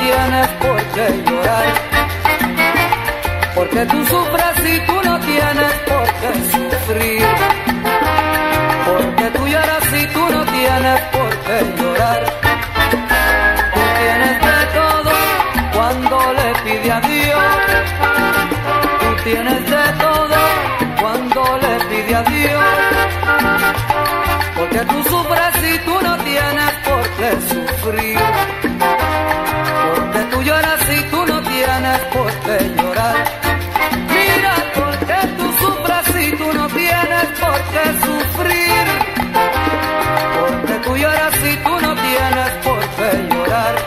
tienes por qué llorar. Porque tú sufres y tú no tienes por qué sufrir. Porque tú lloras y tú no tienes por qué llorar. Tú tienes de todo cuando le pide a Dios. Tú tienes de todo cuando le pide a Dios. Porque tú sufres y tú no tienes por qué sufrir. Porque tú lloras y tú no tienes por qué llorar. Mira, porque tú sufres y tú no tienes por qué sufrir. Porque tú lloras y tú no tienes por qué llorar.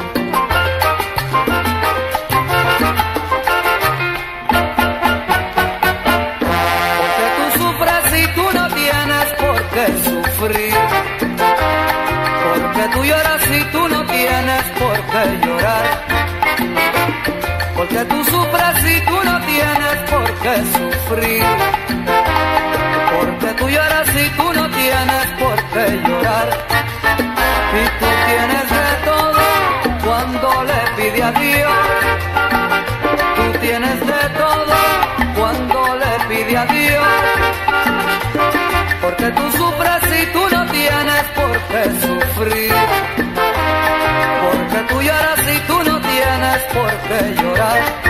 Porque tú sufres y tú no tienes por qué sufrir. Porque tú lloras y tú no tienes por qué llorar. Porque tú sufres y tú no tienes por qué sufrir. Porque tú lloras y tú no tienes por qué llorar. Y tú tienes de todo cuando le pide a Dios. Tú tienes de todo cuando le pide a Dios. Porque tú sufres y tú no tienes por qué sufrir. Porque tú lloras y tú no tienes por qué llorar.